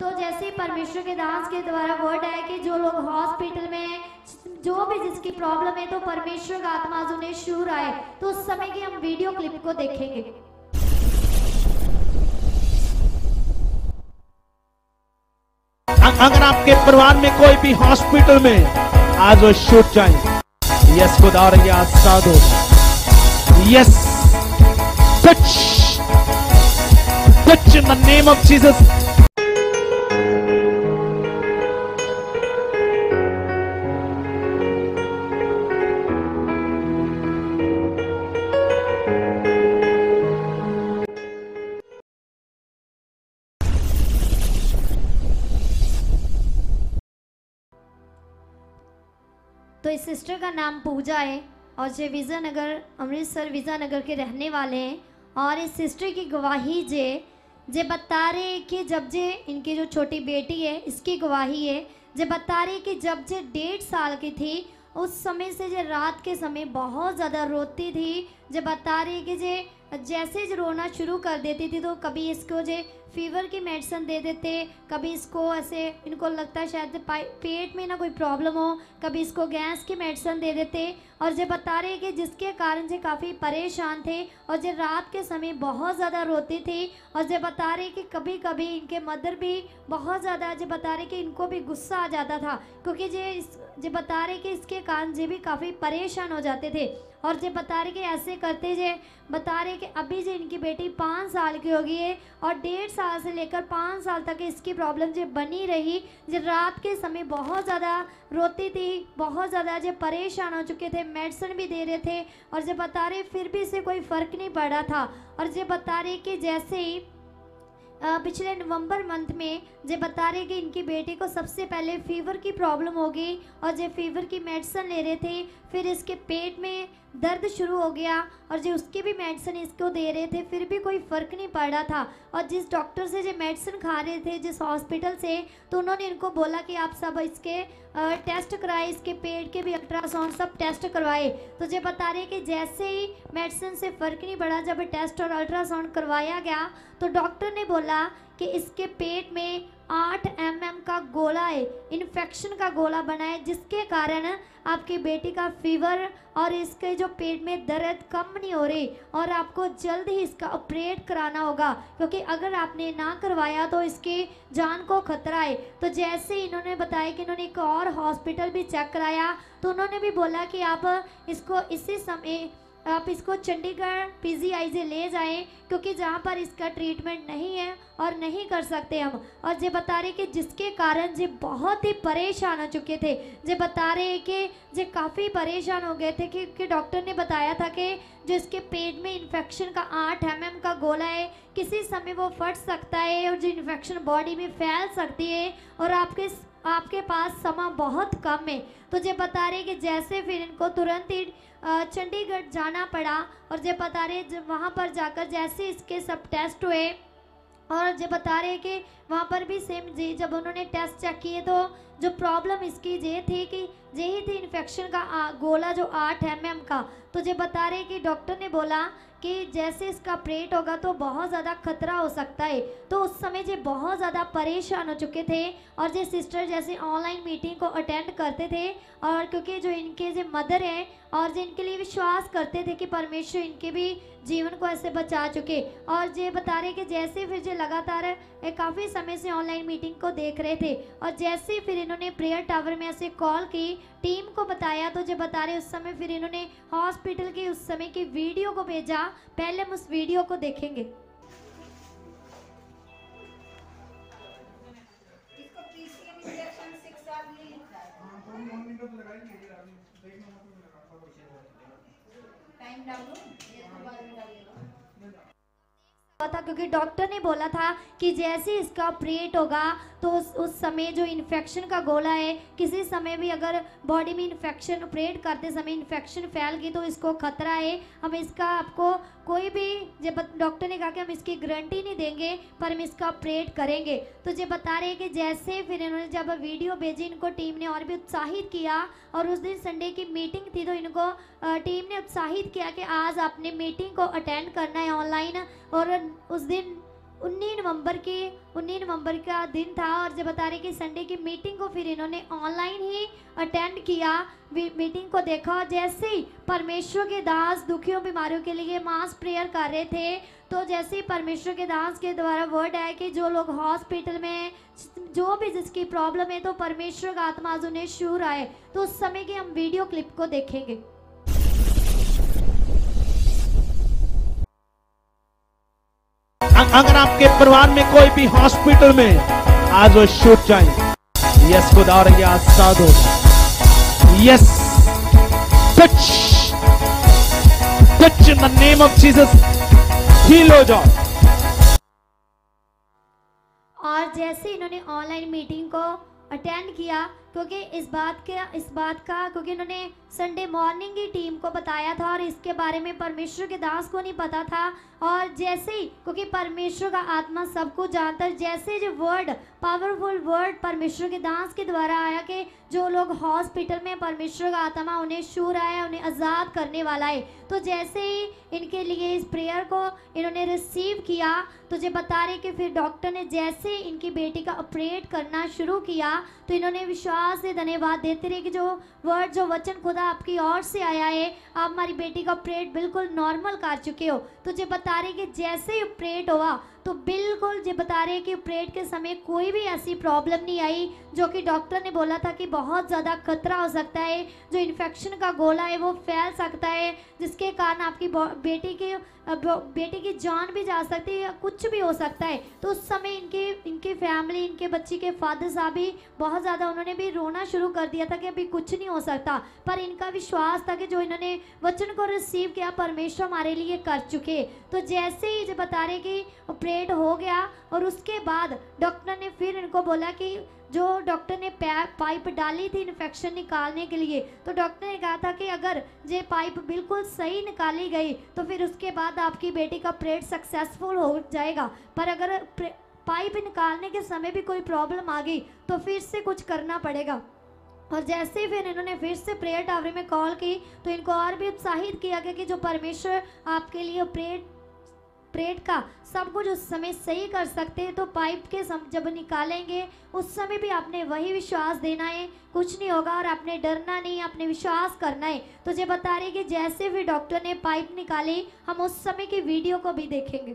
तो जैसे परमेश्वर के दास के द्वारा वर्ड है कि जो लोग हॉस्पिटल में जो भी जिसकी प्रॉब्लम है तो परमेश्वर का आत्मा आज उन्हें छू रहा है, तो उस समय की हम वीडियो क्लिप को देखेंगे। अगर आपके परिवार में कोई भी हॉस्पिटल में आज वो छूट जाए, यस खुदा या साधु, yes touch in the name of Jesus. तो इस सिस्टर का नाम पूजा है और ये विजयनगर अमृतसर विजयनगर के रहने वाले हैं। और इस सिस्टर की गवाही जे बता रहे कि जब जे इनकी जो छोटी बेटी है इसकी गवाही है, जे बता रहे कि जब जे 1.5 साल की थी उस समय से जे रात के समय बहुत ज़्यादा रोती थी। जे बता रही कि जे जैसे जो रोना शुरू कर देती थी तो कभी इसको जे फीवर की मेडिसिन दे देते, कभी इसको ऐसे इनको लगता है शायद पेट में ना कोई प्रॉब्लम हो, कभी इसको गैस की मेडिसिन दे देते। और जो बता रहे कि जिसके कारण से काफ़ी परेशान थे और जो रात के समय बहुत ज़्यादा रोती थी। और जो बता रहे कि कभी कभी इनके मदर भी बहुत ज़्यादा जो बता रहे कि इनको भी गुस्सा आ जाता था, क्योंकि जो बता रहे कि इसके कारण जे भी काफ़ी परेशान हो जाते थे। और जो बता रहे कि ऐसे करते जे बता रहे कि अभी जो इनकी बेटी 5 साल की हो गई है और 1.5 साल से लेकर 5 साल तक इसकी प्रॉब्लम जो बनी रही, जो रात के समय बहुत ज़्यादा रोती थी, बहुत ज़्यादा जो परेशान हो चुके थे, मेडिसिन भी दे रहे थे और जो बता रहे फिर भी इससे कोई फ़र्क नहीं पड़ा था। और जो बता रहे कि जैसे ही पिछले नवंबर मंथ में जो बता रहे कि इनकी बेटी को सबसे पहले फीवर की प्रॉब्लम हो गई और जो फीवर की मेडिसिन ले रहे थे, फिर इसके पेट में दर्द शुरू हो गया और जो उसकी भी मेडिसिन इसको दे रहे थे फिर भी कोई फ़र्क नहीं पड़ रहा था। और जिस डॉक्टर से जो मेडिसिन खा रहे थे जिस हॉस्पिटल से, तो उन्होंने इनको बोला कि आप सब इसके टेस्ट कराए, इसके पेट के भी अल्ट्रासाउंड सब टेस्ट करवाए। तो जो बता रहे कि जैसे ही मेडिसिन से फ़र्क नहीं पड़ा, जब टेस्ट और अल्ट्रासाउंड करवाया गया तो डॉक्टर ने बोला कि इसके पेट में 8 mm का गोला है, इन्फेक्शन का गोला बना है, जिसके कारण आपकी बेटी का फीवर और इसके जो पेट में दर्द कम नहीं हो रही और आपको जल्द ही इसका ऑपरेट कराना होगा, क्योंकि अगर आपने ना करवाया तो इसकी जान को खतरा है। तो जैसे इन्होंने बताया कि इन्होंने एक और हॉस्पिटल भी चेक कराया तो उन्होंने भी बोला कि आप इसको इसी समय आप इसको चंडीगढ़ PGI ले जाएं, क्योंकि जहाँ पर इसका ट्रीटमेंट नहीं है और नहीं कर सकते हम। और जे बता रहे कि जिसके कारण जे बहुत ही परेशान हो चुके थे, जे बता रहे कि जे काफ़ी परेशान हो गए थे कि डॉक्टर ने बताया था कि जो इसके पेट में इन्फेक्शन का 8 mm का गोला है, किसी समय वो फट सकता है और जो इन्फेक्शन बॉडी में फैल सकती है और आपके पास समय बहुत कम है। तो जे बता रहे कि जैसे फिर इनको तुरंत ही चंडीगढ़ जाना पड़ा और जे बता रहे जब वहाँ पर जाकर जैसे इसके सब टेस्ट हुए और जो बता रहे कि वहाँ पर भी सेम जी जब उन्होंने टेस्ट चेक किए तो जो प्रॉब्लम इसकी ये थी कि यही थी इन्फेक्शन का गोला जो 8 mm का। तो जो बता रहे कि डॉक्टर ने बोला कि जैसे इसका ऑपरेट होगा तो बहुत ज़्यादा खतरा हो सकता है। तो उस समय जो बहुत ज़्यादा परेशान हो चुके थे और जो सिस्टर जैसे ऑनलाइन मीटिंग को अटेंड करते थे और क्योंकि जो इनके जो मदर हैं और जो इनके लिए विश्वास करते थे कि परमेश्वर इनके भी जीवन को ऐसे बचा चुके। और ये बता रहे कि जैसे फिर जो लगातार काफ़ी समय से ऑनलाइन मीटिंग को देख रहे थे और जैसे फिर इन्होंने प्रेयर टावर में ऐसे कॉल की, टीम को बताया, तो जो बता रहे उस समय फिर इन्होंने हॉस्पिटल की उस समय की वीडियो को भेजा। पहले हम उस वीडियो को देखेंगे। था क्योंकि डॉक्टर ने बोला था कि जैसे इसका ऑपरेट होगा तो उस समय जो इन्फेक्शन का गोला है, किसी समय भी अगर बॉडी में इन्फेक्शन ऑपरेट करते समय इन्फेक्शन फैल गई तो इसको खतरा है। हम इसका आपको कोई भी जब डॉक्टर ने कहा कि हम इसकी गारंटी नहीं देंगे पर हम इसका ऑपरेट करेंगे। तो ये बता रहे हैं कि जैसे फिर इन्होंने जब वीडियो भेजी इनको टीम ने और भी उत्साहित किया और उस दिन संडे की मीटिंग थी तो इनको टीम ने उत्साहित किया कि आज आपने मीटिंग को अटेंड करना है ऑनलाइन। और 19 नवंबर का दिन था और जब बता रहे कि संडे की मीटिंग को फिर इन्होंने ऑनलाइन ही अटेंड किया, मीटिंग को देखा और जैसे ही परमेश्वर के दास दुखियों बीमारियों के लिए मास प्रेयर कर रहे थे, तो जैसे ही परमेश्वर के दास के द्वारा वर्ड आया कि जो लोग हॉस्पिटल में जो भी जिसकी प्रॉब्लम है तो परमेश्वर का आत्मा आज उन्हें छू रहा है। तो उस समय की हम वीडियो क्लिप को देखेंगे। अगर आपके परिवार में कोई भी हॉस्पिटल में आज वो छूट जाए, यस खुदा या साधो, yes touch in the name of Jesus, heal हो जाओ। और जैसे इन्होंने ऑनलाइन मीटिंग को अटेंड किया, क्योंकि इस बात का क्योंकि इन्होंने संडे मॉर्निंग की टीम को बताया था और इसके बारे में परमेश्वर के दास को नहीं पता था। और जैसे ही, क्योंकि परमेश्वर का आत्मा सब कुछ जानता है, जैसे जो वर्ड पावरफुल वर्ड परमेश्वर के दास के द्वारा आया कि जो लोग हॉस्पिटल में परमेश्वर का आत्मा उन्हें छू रहा है, उन्हें आज़ाद करने वाला है, तो जैसे ही इनके लिए इस प्रेयर को इन्होंने रिसीव किया, तो जो बता रहे कि फिर डॉक्टर ने जैसे इनकी बेटी का ऑपरेट करना शुरू किया, तो इन्होंने विश्वास से धन्यवाद देते रहे कि जो वर्ड जो वचन खुदा आपकी ओर से आया है, आप हमारी बेटी का ऑपरेट बिल्कुल नॉर्मल कर चुके हो। तो जो बता रहे कि जैसे ही ऑपरेट हुआ तो बिल्कुल जो बता रहे कि ऑपरेट के समय कोई भी ऐसी प्रॉब्लम नहीं आई जो कि डॉक्टर ने बोला था कि बहुत ज़्यादा खतरा हो सकता है, जो इन्फेक्शन का गोला है वो फैल सकता है, जिसके कारण आपकी बेटी की जान भी जा सकती है या कुछ भी हो सकता है। तो उस समय इनकी फैमिली, इनके बच्ची के फादर साहब भी बहुत ज़्यादा उन्होंने भी रोना शुरू कर दिया था कि अभी कुछ नहीं हो सकता, पर इनका विश्वास था कि जो इन्होंने वचन को रिसीव किया परमेश्वर हमारे लिए कर चुके। तो जैसे ही जो बता रहे कि ऑपरेट हो गया और उसके बाद डॉक्टर ने फिर इनको बोला कि जो डॉक्टर ने पाइप डाली थी इन्फेक्शन निकालने के लिए, तो डॉक्टर ने कहा था कि अगर ये पाइप बिल्कुल सही निकाली गई तो फिर उसके बाद आपकी बेटी का ऑपरेट सक्सेसफुल हो जाएगा, पर अगर पाइप निकालने के समय भी कोई प्रॉब्लम आ गई तो फिर से कुछ करना पड़ेगा। और जैसे ही फिर इन्होंने फिर से प्रेयर टावर में कॉल की तो इनको और भी उत्साहित किया गया कि जो परमेश्वर आपके लिए ऑपरेट का सब कुछ उस समय सही कर सकते हैं, तो पाइप के जब निकालेंगे उस समय भी आपने वही विश्वास देना है, कुछ नहीं होगा और आपने डरना नहीं, आपने विश्वास करना है। तो ये बता रही कि जैसे भी डॉक्टर ने पाइप निकाली, हम उस समय की वीडियो को भी देखेंगे।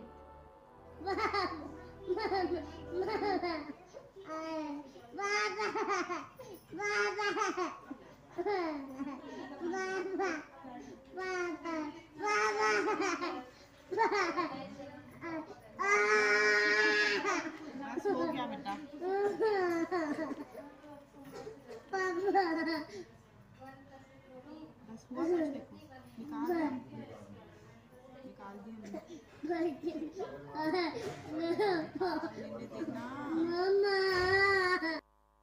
हो गया बेटा। बस हुआ कुछ देखो, निकाल दिया।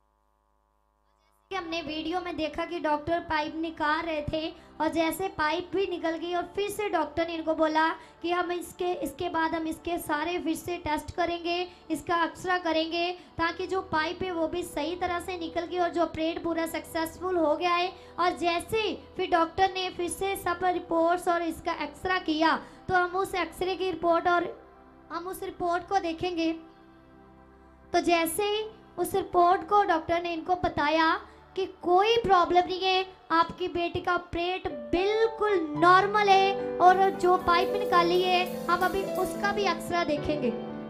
हमने वीडियो में देखा कि डॉक्टर पाइप निकाल रहे थे और जैसे पाइप भी निकल गई और फिर से डॉक्टर ने इनको बोला कि हम इसके बाद हम इसके सारे फिर से टेस्ट करेंगे, इसका एक्सरा करेंगे ताकि जो पाइप है वो भी सही तरह से निकल गई और जो ऑपरेट पूरा सक्सेसफुल हो गया है। और जैसे फिर डॉक्टर ने फिर से सब रिपोर्ट्स और इसका एक्सरा किया, तो हम उस एक्सरे की रिपोर्ट और हम उस रिपोर्ट को देखेंगे। तो जैसे ही उस रिपोर्ट को डॉक्टर ने इनको बताया कि कोई प्रॉब्लम नहीं है, आपकी बेटी का ऑपरेट बिल्कुल नॉर्मल है और जो पाइप निकाली है हम अभी उसका भी एक्सरा देखेंगे।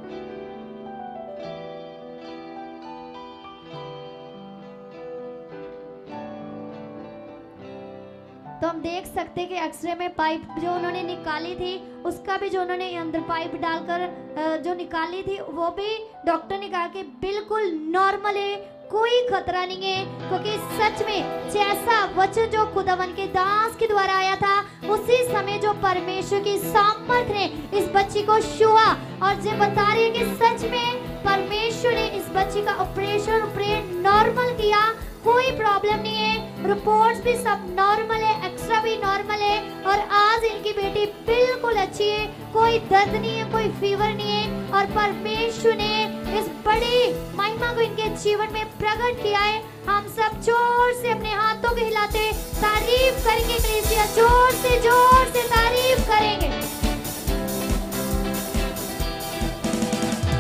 तो हम देख सकते हैं कि एक्सरे में पाइप जो उन्होंने निकाली थी उसका भी जो उन्होंने अंदर पाइप डालकर जो निकाली थी वो भी डॉक्टर ने कहा कि बिल्कुल नॉर्मल है, कोई खतरा नहीं है, क्योंकि सच में जैसा वचन जो खुदावन के दास के द्वारा आया था उसी समय जो परमेश्वर की सामर्थ ने इस बच्ची को छुआ और जो बता रही है कि सच में परमेश्वर ने इस बच्ची का ऑपरेट नॉर्मल किया, कोई प्रॉब्लम नहीं है, रिपोर्ट्स भी सब नॉर्मल है, एक्स्ट्रा भी नॉर्मल है और आज इनकी बेटी बिल्कुल अच्छी है, कोई दर्द नहीं है, कोई फीवर नहीं है और परमेश्वर ने इस बड़ी महिमा को इनके जीवन में प्रकट किया है। हम सब जोर से अपने हाथों को हिलाते तारीफ करेंगे, कलीसिया जोर से तारीफ करेंगे।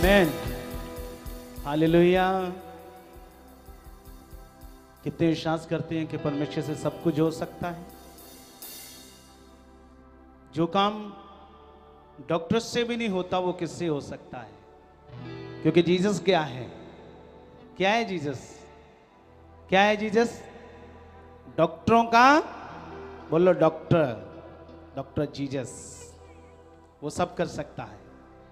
Amen, hallelujah. कितने विश्वास करते हैं कि परमेश्वर से सब कुछ हो सकता है? जो काम डॉक्टर से भी नहीं होता वो किससे हो सकता है? क्योंकि जीसस क्या है? क्या है जीसस? क्या है जीसस? डॉक्टरों का, बोलो डॉक्टर, डॉक्टर जीसस। वो सब कर सकता है।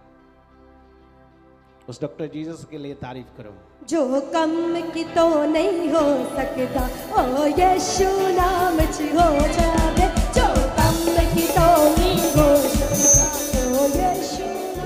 उस डॉक्टर जीसस के लिए तारीफ करो। जो कम की तो नहीं हो सकता, ओ यीशु नाम च हो जावे। जो कम की तो नहीं हो सकता, ओ यीशु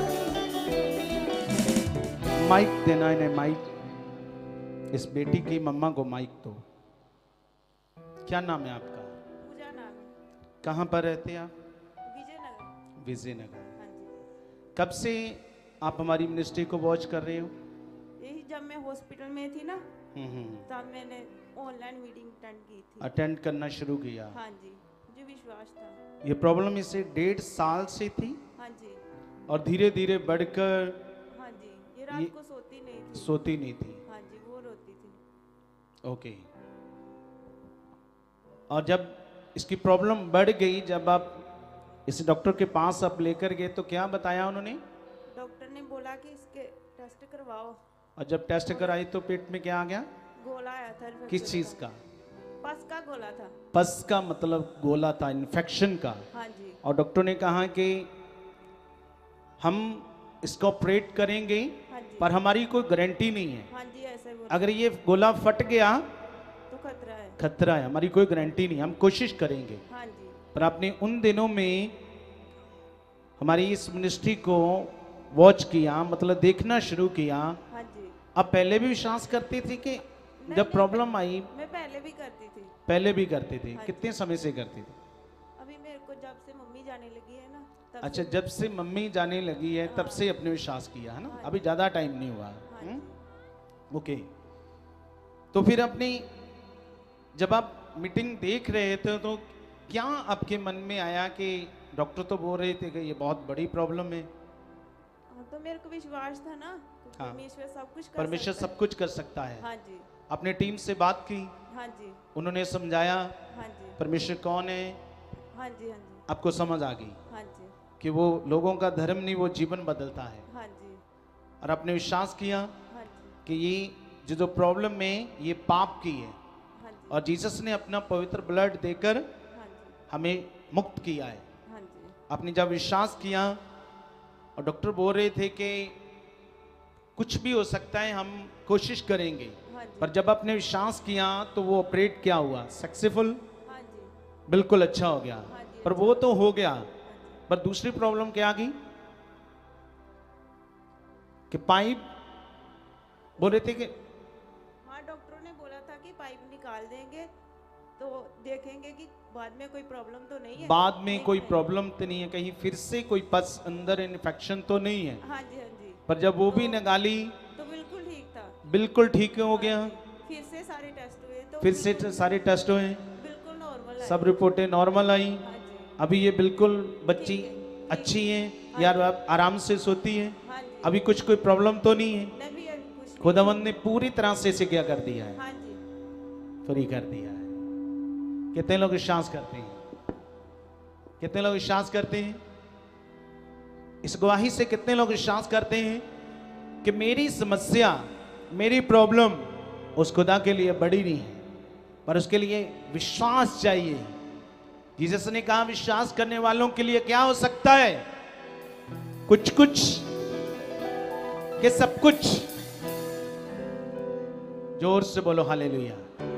नाम। माइक देना इन्हें, माइक। इस बेटी की मम्मा को माइक दो। क्या नाम है आपका? पूजा नाम है। कहाँ पर रहते हैं आप? विजयनगर। विजयनगर। हाँ जी। कब से आप हमारी मिनिस्ट्री को वॉच कर रहे हो? यही जब मैं हॉस्पिटल में थी ना, तब मैंने ऑनलाइन मीटिंग अटेंड की थी। अटेंड करना शुरू किया। हाँ जी, मुझे विश्वास था। ये प्रॉब्लम इसे 1.5 साल से थी हाँ जी। और धीरे धीरे बढ़कर हाँ जी, ये रात को सोती नहीं थी। सोती नहीं थी। हाँ जी, वो रोती थी। ओके। और जब इसकी प्रॉब्लम बढ़ गई, जब आप इस डॉक्टर के पास आप लेकर गए तो क्या बताया उन्होंने? डॉक्टर ने बोला कि इसके टेस्ट करवाओ। और जब टेस्ट कराई तो पेट में क्या आ गया? गोला आया था infection किस चीज का? पस का गोला था। पस का मतलब गोला था, इन्फेक्शन का। हाँ जी। और डॉक्टर ने कहा कि हम इसको ऑपरेट करेंगे, हाँ जी। पर हमारी कोई गारंटी नहीं है। हाँ जी, ऐसे बोला। अगर ये गोला फट गया तो खतरा है। खतरा है, हमारी कोई गारंटी नहीं, हम कोशिश करेंगे। हाँ जी। पर आपने उन दिनों में हमारी इस मिनिस्ट्री को वॉच किया, मतलब देखना शुरू किया। हाँ जी। आप पहले भी विश्वास करती थी कि जब प्रॉब्लम आई? मैं पहले भी करती थी। पहले भी करते थे। हाँ कितने समय से करती थी? अभी मेरे को जब से मम्मी जाने लगी है ना, तब अच्छा, से। जब से मम्मी जाने लगी है तब से अपने विश्वास किया है ना? अभी ज्यादा टाइम नहीं हुआ। हाँ जी। ओके। तो फिर अपनी जब आप मीटिंग देख रहे थे तो क्या आपके मन में आया कि डॉक्टर तो बोल रहे थे कि ये बहुत बड़ी प्रॉब्लम है? हाँ, तो मेरे को विश्वास था ना कि हाँ। परमेश्वर सब कुछ कर परमेश्वर सकता सब कुछ कर सकता है। है। हाँ जी। अपने टीम से बात की, हाँ जी। उन्होंने समझाया हाँ जी। परमेश्वर कौन है, हाँ जी। हाँ जी। आपको समझ आ गई हाँ जी। कि वो लोगों का धर्म नहीं, वो जीवन बदलता है। हाँ जी। और आपने विश्वास किया हाँ जी। कि ये जो प्रॉब्लम है ये पाप की है, हाँ जी। और जीसस ने अपना पवित्र ब्लड देकर हाँ जी। हमें मुक्त किया है। हाँ जी। आपने जब विश्वास किया और डॉक्टर बोल रहे थे कि कुछ भी हो सकता है, हम कोशिश करेंगे, हाँ जी। पर जब आपने विश्वास किया तो वो ऑपरेट क्या हुआ? सक्सेसफुल, हाँ जी। बिल्कुल अच्छा हो गया। हाँ जी, पर वो तो हो गया, पर दूसरी प्रॉब्लम क्या आ गई कि पाइप बोल रहे थे कि हाँ, डॉक्टरों ने बोला था कि पाइप निकाल देंगे तो देखेंगे कि बाद में कोई प्रॉब्लम तो नहीं है। बाद में कोई नहीं। प्रॉब्लम तो नहीं है, कहीं फिर से कोई पस अंदर इन्फेक्शन तो नहीं है। हाँ जी। हाँ जी। पर जब वो भी निकाली तो बिल्कुल ठीक था। बिल्कुल ठीक हो गया। हाँ जी। फिर से सारे टेस्ट हुए तो फिर से बिल्कुल- सारे टेस्ट हुए, बिल्कुल नॉर्मल है। सब रिपोर्टें नॉर्मल आई। हाँ जी। अभी ये बिल्कुल बच्ची ठीक है, अच्छी है हाँ यार, जी। आप आराम से सोती है। हाँ जी। अभी कुछ कोई प्रॉब्लम तो नहीं है। नहीं अभी कुछ नहीं। खुदावंद ने पूरी तरह से इसे क्या कर दिया है? हाँ जी। फ्री कर दिया है। कितने लोग विश्वास करते हैं? कितने लोग विश्वास करते हैं? इस गवाही से कितने लोग विश्वास करते हैं कि मेरी समस्या, मेरी प्रॉब्लम उस खुदा के लिए बड़ी नहीं है, पर उसके लिए विश्वास चाहिए। जीसस ने कहा विश्वास करने वालों के लिए क्या हो सकता है? कुछ कुछ के सब कुछ। जोर से बोलो हालेलुया।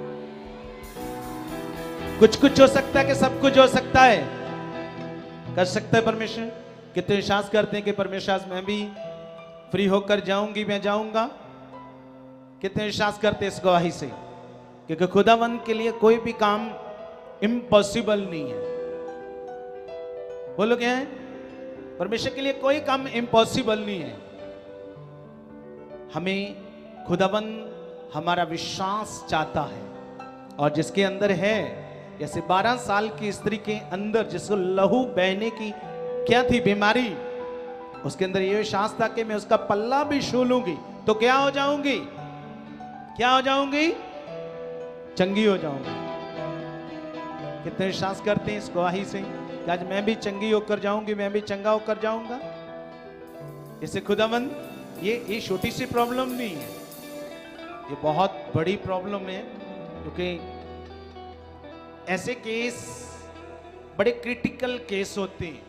कुछ कुछ हो सकता है कि सब कुछ हो सकता है? कर सकता है परमेश्वर। कितने विश्वास करते हैं कि परमेश्वर आज मैं भी फ्री होकर जाऊंगी, मैं जाऊंगा? कितने विश्वास करते हैं इस गवाही से? क्योंकि खुदावंद के लिए कोई भी काम इम्पॉसिबल नहीं है। बोलो क्या है? परमेश्वर के लिए कोई काम इम्पॉसिबल नहीं है। हमें खुदावंद हमारा विश्वास चाहता है, और जिसके अंदर है, जैसे 12 साल की स्त्री के अंदर जिसको लहू बहने की क्या थी? बीमारी, उसके अंदर ये विश्वास था कि मैं उसका पल्ला भी छू लूंगी तो क्या हो जाऊंगी, क्या हो जाऊंगी, चंगी हो जाऊंगी। कितने विश्वास करते हैं इस गवाही से कि आज मैं भी चंगी होकर जाऊंगी, मैं भी चंगा होकर जाऊंगा। इससे खुदावंद ये छोटी सी प्रॉब्लम नहीं है, ये बहुत बड़ी प्रॉब्लम है, क्योंकि ऐसे केस बड़े क्रिटिकल केस होते हैं।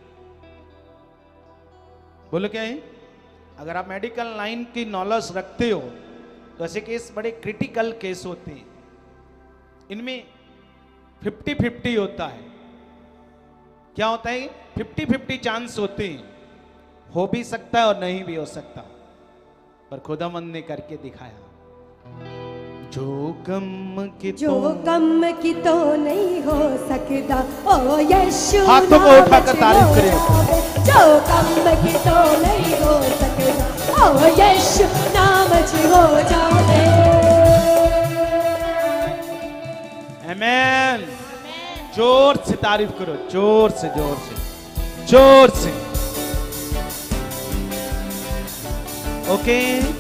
बोलो क्या है? अगर आप मेडिकल लाइन की नॉलेज रखते हो तो ऐसे केस बड़े क्रिटिकल केस होते हैं। इनमें 50-50 होता है। क्या होता है? 50-50 चांस होते हैं, हो भी सकता है और नहीं भी हो सकता, पर खुदावंद ने करके दिखाया। जो कम की तो नहीं हो सकता, ओ यीशु हाथों को उठाकर तारीफ करें। जो कम की तो नहीं हो सकता, ओ यीशु नाम हो जाए। आमीन। जोर से तारीफ करो, जोर से, जोर से, जोर से। ओके,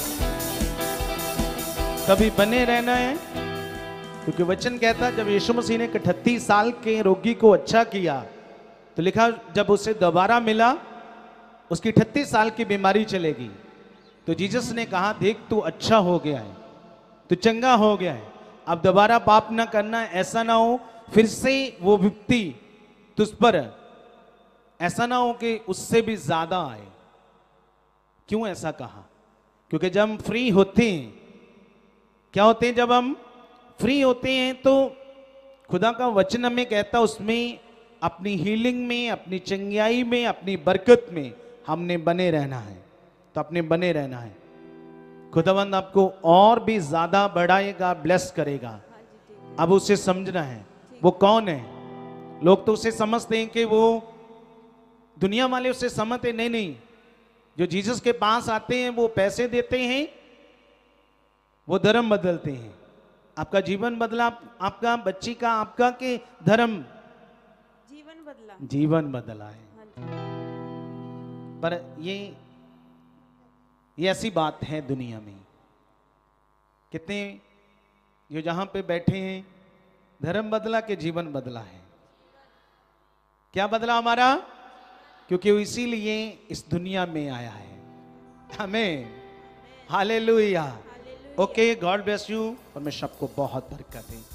कभी बने रहना है, क्योंकि वचन कहता जब यीशु मसीह ने 38 साल के रोगी को अच्छा किया तो लिखा जब उसे दोबारा मिला उसकी 38 साल की बीमारी चलेगी। तो जीसस ने कहा देख तू अच्छा हो गया है, तू चंगा हो गया है, अब दोबारा पाप ना करना, ऐसा ना हो फिर से वो विपत्ति तुझ पर, ऐसा ना हो कि उससे भी ज्यादा आए। क्यों ऐसा कहा? क्योंकि जब हम फ्री होते हैं, क्या होते हैं, जब हम फ्री होते हैं तो खुदा का वचन हमें कहता उसमें अपनी हीलिंग में, अपनी चंगाई में, अपनी बरकत में हमने बने रहना है। तो अपने बने रहना है, खुदावंद आपको और भी ज्यादा बढ़ाएगा, ब्लेस करेगा। अब उसे समझना है वो कौन है। लोग तो उसे समझते हैं कि वो, दुनिया वाले उसे समझते, नहीं नहीं, जो जीसस के पास आते हैं वो पैसे देते हैं, वो धर्म बदलते हैं। आपका जीवन बदला, आपका बच्ची का, आपका के धर्म, जीवन बदला, जीवन बदला है। पर ये ऐसी बात है दुनिया में, कितने जो जहां पे बैठे हैं, धर्म बदला के जीवन बदला है। क्या बदला हमारा? क्योंकि वो इसीलिए इस दुनिया में आया है। हमें hallelujah. Okay, God bless you, और मैं सबको बहुत बरकत दें।